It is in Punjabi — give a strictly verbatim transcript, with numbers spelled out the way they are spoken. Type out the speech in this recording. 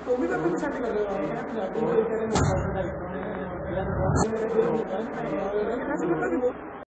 ਉਹ ਵੀ ਤਾਂ ਪੰਜਾਬੀ ਕਰ ਰਹੇ ਹੋ ਪੰਜਾਬੀ ਕੋਈ ਕਹਿੰਦੇ